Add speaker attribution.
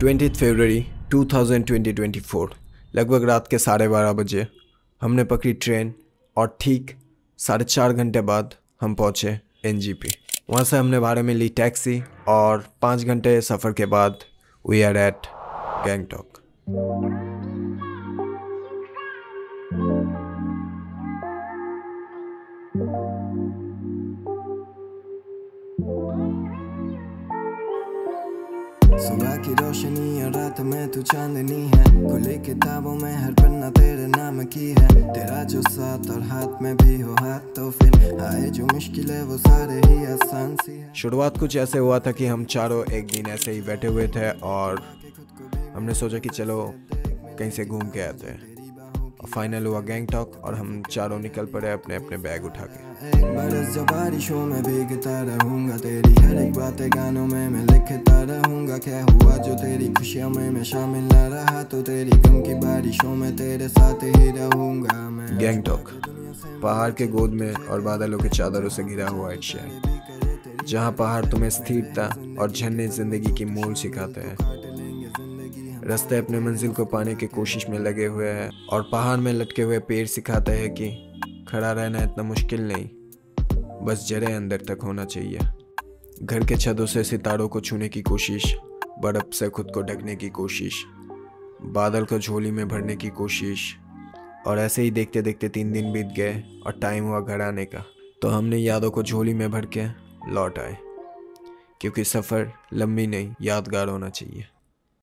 Speaker 1: 20 फरवरी 2024 लगभग रात के 12:30 बजे हमने पकड़ी ट्रेन और ठीक 4.5 घंटे बाद हम पहुँचे एनजेपी। वहाँ से हमने भाड़े में ली टैक्सी और 5 घंटे सफ़र के बाद वी आर एट गैंगटॉक।
Speaker 2: सुबह की रोशनी और रात में तू चांदनी है, खुली किताबों में हर पन्ना तेरे नाम की है। तेरा जो साथ और हाथ में भी हो हाथ, तो फिर आए जो मुश्किल है वो सारे ही आसान सी है।
Speaker 1: शुरुआत कुछ ऐसे हुआ था कि हम चारों एक दिन ऐसे ही बैठे हुए थे और हमने सोचा कि चलो कहीं से घूम के आते हैं। फाइनल हुआ गैंगटॉक और हम चारों निकल पड़े अपने अपने बैग उठा के।
Speaker 2: बरस जो बारिशों में भीगता रहूंगा, तेरी हर एक बातें गानों में मैं लिखता रहूंगा। क्या हुआ जो तेरी खुशियों में मैं शामिल न रहा, तो तेरी गम की बारिशों में तेरे साथ ही रहूंगा मैं।
Speaker 1: गैंगटॉक पहाड़ के गोद में और बादलों के चादरों से घिरा हुआ एक शहर, जहाँ पहाड़ तुम्हें स्थिरता और झरने जिंदगी की मोल सिखाते हैं। रास्ते अपने मंजिल को पाने की कोशिश में लगे हुए हैं और पहाड़ में लटके हुए पेड़ सिखाते हैं कि खड़ा रहना इतना मुश्किल नहीं, बस जड़ें अंदर तक होना चाहिए। घर के छतों से सितारों को छूने की कोशिश, बर्फ से खुद को ढकने की कोशिश, बादल को झोली में भरने की कोशिश, और ऐसे ही देखते देखते 3 दिन बीत गए और टाइम हुआ घर आने का। तो हमने यादों को झोली में भर के लौट आए, क्योंकि सफ़र लंबी नहीं यादगार होना चाहिए।